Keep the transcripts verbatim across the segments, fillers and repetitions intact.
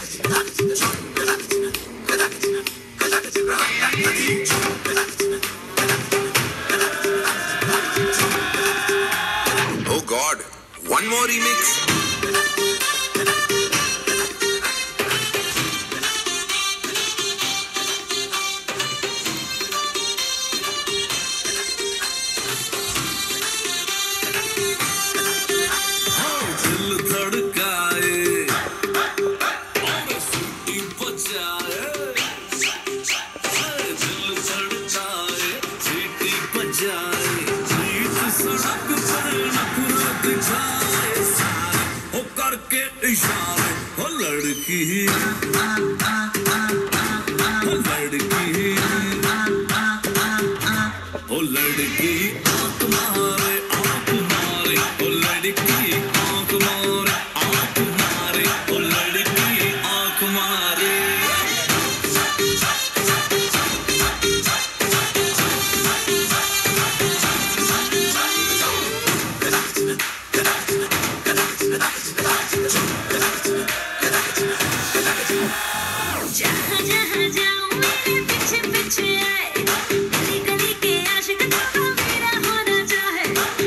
Oh God, one more remix. हो करके इशारे हो लड़की हो लड़की हो लड़की आँख मारे आँख मारे हो लड़की आँख मारे आँख मारे हो लड़की आँख मारे जहाँ जहाँ जाऊँ मेरे पीछे पीछे आए, गली गली के आशिक तो मेरा होना चाहे।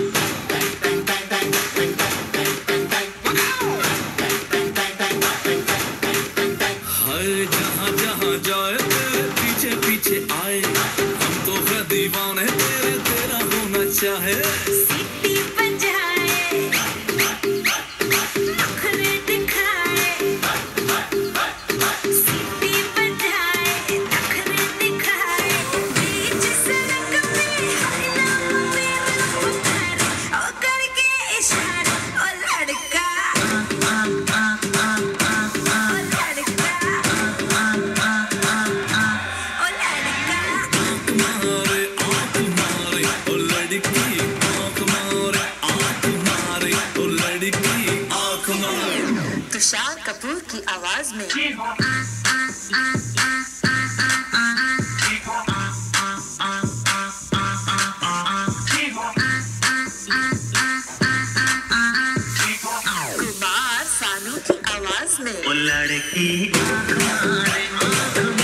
हाय जहाँ जहाँ जाए तेरे पीछे पीछे आए, हम तो है दीवाने तेरे तेरा होना चाहे। सीटी बजाए, नखरे दिखाए, सीटी बजाए, नखरे दिखाए, बीच सड़क पे हर नाम मेरा पुकारे, ओ करके इशारा, ओ लड़का, ओ लड़का, ओ लड़का। आँख मारे आँख मारे ओ लड़की आँख मारे आँख मारे ओ लड़की आँख मारे। तुषार कपूर की आवाज में कुमार सानू की आवाज में ओ लड़की आँख मारे आँख